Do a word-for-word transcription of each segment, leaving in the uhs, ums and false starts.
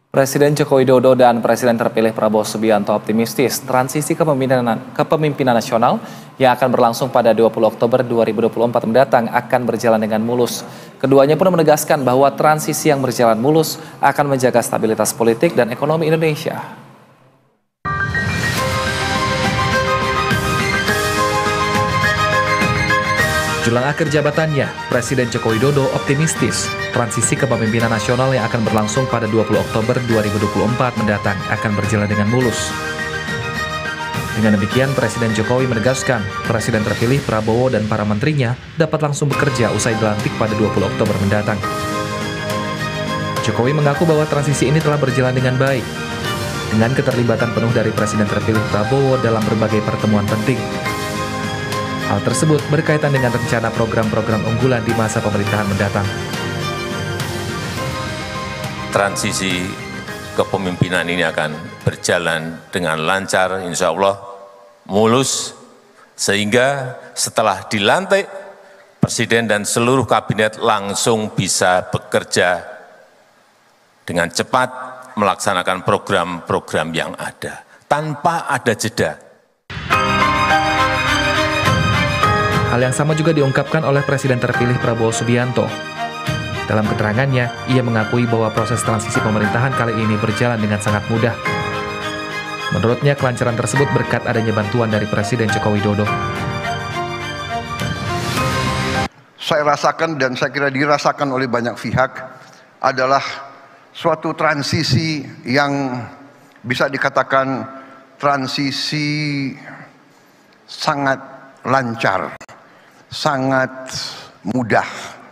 Presiden Joko Widodo dan Presiden terpilih Prabowo Subianto optimistis transisi kepemimpinan, kepemimpinan nasional yang akan berlangsung pada dua puluh Oktober dua ribu dua puluh empat mendatang akan berjalan dengan mulus. Keduanya pun menegaskan bahwa transisi yang berjalan mulus akan menjaga stabilitas politik dan ekonomi Indonesia. Jelang akhir jabatannya, Presiden Joko Widodo optimistis transisi kepemimpinan nasional yang akan berlangsung pada dua puluh Oktober dua ribu dua puluh empat mendatang akan berjalan dengan mulus. Dengan demikian, Presiden Jokowi menegaskan Presiden terpilih Prabowo dan para menterinya dapat langsung bekerja usai dilantik pada dua puluh Oktober mendatang. Jokowi mengaku bahwa transisi ini telah berjalan dengan baik, dengan keterlibatan penuh dari Presiden terpilih Prabowo dalam berbagai pertemuan penting. Hal tersebut berkaitan dengan rencana program-program unggulan di masa pemerintahan mendatang. Transisi kepemimpinan ini akan berjalan dengan lancar, insya Allah mulus, sehingga setelah dilantik, Presiden dan seluruh kabinet langsung bisa bekerja dengan cepat melaksanakan program-program yang ada, tanpa ada jeda. Hal yang sama juga diungkapkan oleh Presiden terpilih Prabowo Subianto. Dalam keterangannya, ia mengakui bahwa proses transisi pemerintahan kali ini berjalan dengan sangat mudah. Menurutnya, kelancaran tersebut berkat adanya bantuan dari Presiden Joko Widodo. Saya rasakan dan saya kira dirasakan oleh banyak pihak adalah suatu transisi yang bisa dikatakan transisi sangat lancar, sangat mudah.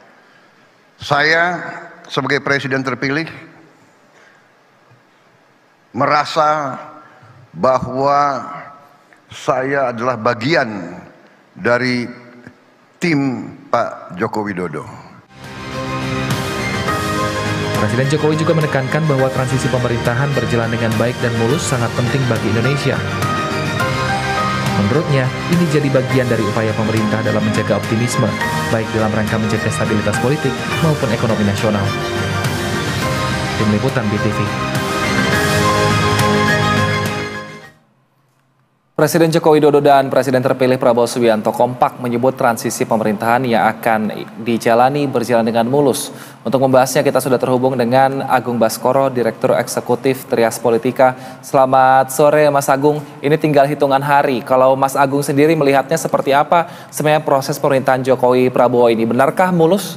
Saya sebagai presiden terpilih merasa bahwa saya adalah bagian dari tim Pak Joko Widodo. Presiden Jokowi juga menekankan bahwa transisi pemerintahan berjalan dengan baik dan mulus sangat penting bagi Indonesia. Menurutnya, ini jadi bagian dari upaya pemerintah dalam menjaga optimisme, baik dalam rangka menjaga stabilitas politik maupun ekonomi nasional. Tim Liputan B T V. Presiden Joko Widodo dan Presiden terpilih Prabowo Subianto kompak menyebut transisi pemerintahan yang akan dijalani berjalan dengan mulus. Untuk membahasnya kita sudah terhubung dengan Agung Baskoro, Direktur Eksekutif Trias Politika. Selamat sore Mas Agung, ini tinggal hitungan hari. Kalau Mas Agung sendiri melihatnya seperti apa sebenarnya proses pemerintahan Jokowi Prabowo ini? Benarkah mulus?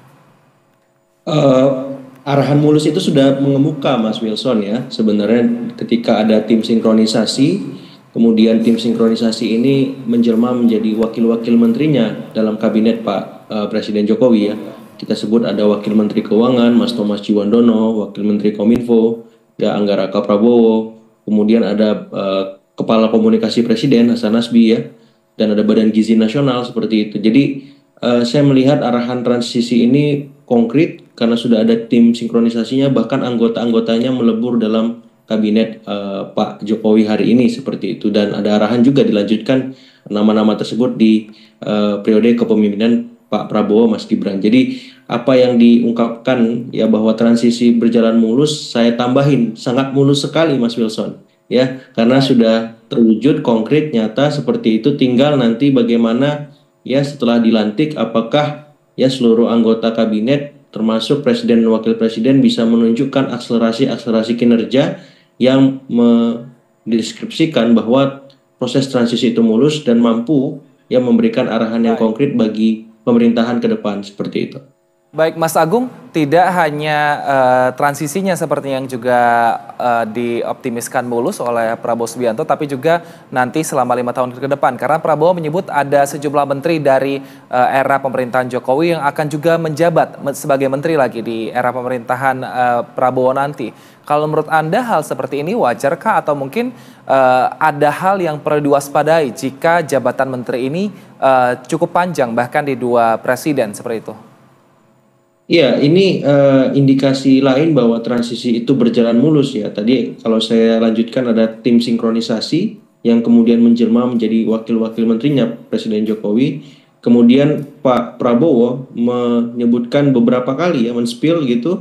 Uh, arahan mulus itu sudah mengemuka Mas Wilson ya. Sebenarnya ketika ada tim sinkronisasi, kemudian tim sinkronisasi ini menjelma menjadi wakil-wakil menterinya dalam kabinet Pak uh, Presiden Jokowi ya. Kita sebut ada Wakil Menteri Keuangan Mas Thomas Ciwandono, Wakil Menteri Kominfo ya Angga Raka Prabowo, kemudian ada uh, Kepala Komunikasi Presiden Hasan Nasbi ya, dan ada Badan Gizi Nasional seperti itu. Jadi uh, saya melihat arahan transisi ini konkret karena sudah ada tim sinkronisasinya, bahkan anggota-anggotanya melebur dalam kabinet uh, Pak Jokowi hari ini seperti itu, dan ada arahan juga dilanjutkan nama-nama tersebut di uh, periode kepemimpinan Pak Prabowo Mas Gibran. Jadi apa yang diungkapkan ya bahwa transisi berjalan mulus, saya tambahin sangat mulus sekali Mas Wilson ya, karena sudah terwujud konkret nyata seperti itu. Tinggal nanti bagaimana ya setelah dilantik, apakah ya seluruh anggota kabinet termasuk presiden dan wakil presiden bisa menunjukkan akselerasi-akselerasi kinerja yang mendeskripsikan bahwa proses transisi itu mulus dan mampu yang memberikan arahan yang konkret bagi pemerintahan ke depan seperti itu. Baik Mas Agung, tidak hanya uh, transisinya seperti yang juga uh, dioptimiskan mulus oleh Prabowo Subianto, tapi juga nanti selama lima tahun ke depan. Karena Prabowo menyebut ada sejumlah menteri dari uh, era pemerintahan Jokowi yang akan juga menjabat sebagai menteri lagi di era pemerintahan uh, Prabowo nanti. Kalau menurut Anda hal seperti ini wajarkah atau mungkin uh, ada hal yang perlu diwaspadai jika jabatan menteri ini uh, cukup panjang bahkan di dua presiden seperti itu? Iya, ini uh, indikasi lain bahwa transisi itu berjalan mulus ya. Tadi kalau saya lanjutkan ada tim sinkronisasi yang kemudian menjelma menjadi wakil-wakil menterinya Presiden Jokowi. Kemudian Pak Prabowo menyebutkan beberapa kali ya, men-spill gitu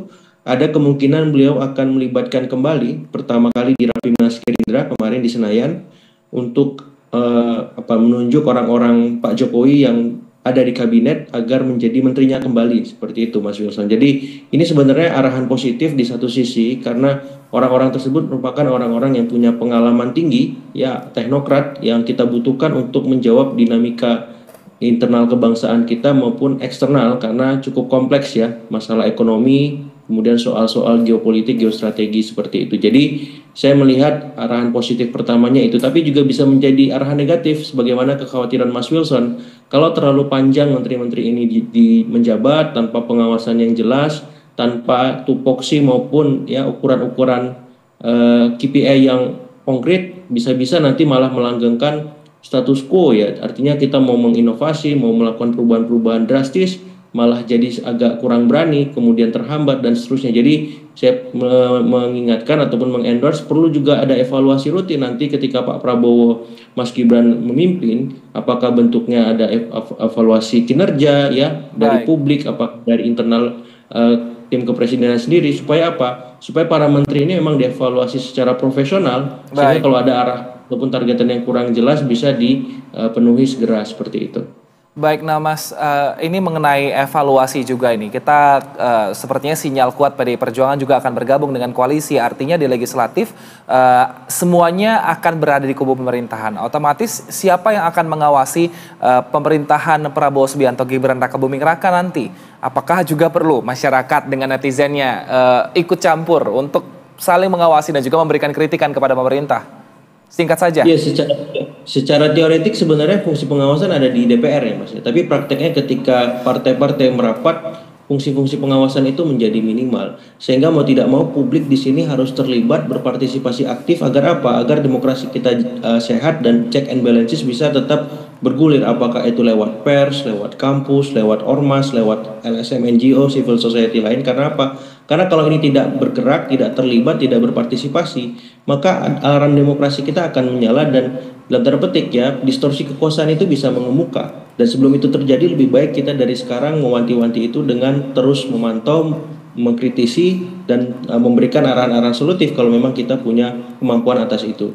ada kemungkinan beliau akan melibatkan kembali pertama kali di Rapimnas Gerindra kemarin di Senayan untuk uh, apa menunjuk orang-orang Pak Jokowi yang ada di kabinet agar menjadi menterinya kembali, seperti itu Mas Wilson. Jadi ini sebenarnya arahan positif di satu sisi karena orang-orang tersebut merupakan orang-orang yang punya pengalaman tinggi, ya teknokrat yang kita butuhkan untuk menjawab dinamika internal kebangsaan kita maupun eksternal karena cukup kompleks ya, masalah ekonomi, kemudian soal-soal geopolitik, geostrategi seperti itu. Jadi saya melihat arahan positif pertamanya itu, tapi juga bisa menjadi arahan negatif sebagaimana kekhawatiran Mas Wilson. Kalau terlalu panjang menteri-menteri ini di, di menjabat tanpa pengawasan yang jelas, tanpa tupoksi maupun ya ukuran-ukuran uh, K P I yang konkret, bisa-bisa nanti malah melanggengkan status quo ya. Artinya kita mau menginovasi, mau melakukan perubahan-perubahan drastis, malah jadi agak kurang berani, kemudian terhambat dan seterusnya. Jadi saya me mengingatkan ataupun mengendorse perlu juga ada evaluasi rutin nanti ketika Pak Prabowo, Mas Gibran memimpin, apakah bentuknya ada ev evaluasi kinerja ya dari Baik. publik, apakah dari internal uh, tim kepresidenan sendiri, supaya apa? Supaya para menteri ini memang dievaluasi secara profesional, sehingga Baik. kalau ada arah ataupun targetan yang kurang jelas bisa dipenuhi segera seperti itu. Baik, nah Mas, uh, ini mengenai evaluasi juga ini. Kita uh, sepertinya sinyal kuat P D I Perjuangan juga akan bergabung dengan koalisi. Artinya di legislatif uh, semuanya akan berada di kubu pemerintahan. Otomatis siapa yang akan mengawasi uh, pemerintahan Prabowo Subianto Gibran Raka Buming Raka nanti? Apakah juga perlu masyarakat dengan netizennya uh, ikut campur untuk saling mengawasi dan juga memberikan kritikan kepada pemerintah? Singkat saja. Ya, secara secara teoretik sebenarnya fungsi pengawasan ada di D P R ya Mas. Tapi prakteknya ketika partai-partai merapat, fungsi-fungsi pengawasan itu menjadi minimal. Sehingga mau tidak mau publik di sini harus terlibat berpartisipasi aktif agar apa? Agar demokrasi kita uh, sehat dan check and balances bisa tetap bergulir, apakah itu lewat pers, lewat kampus, lewat ormas, lewat L S M, N G O, civil society lain. Karena apa? Karena kalau ini tidak bergerak, tidak terlibat, tidak berpartisipasi, maka alarm demokrasi kita akan menyala dan dalam tanda petik ya, distorsi kekuasaan itu bisa mengemuka. Dan sebelum itu terjadi, lebih baik kita dari sekarang mewanti-wanti itu dengan terus memantau, mengkritisi, dan uh, memberikan arahan-arahan solutif kalau memang kita punya kemampuan atas itu.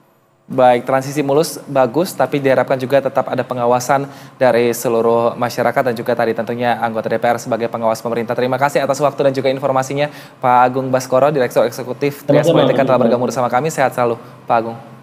Baik, transisi mulus bagus, tapi diharapkan juga tetap ada pengawasan dari seluruh masyarakat dan juga tadi tentunya anggota D P R sebagai pengawas pemerintah. Terima kasih atas waktu dan juga informasinya Pak Agung Baskoro, Direktur Eksekutif Trias Politika telah bergabung bersama kami. Sehat selalu Pak Agung.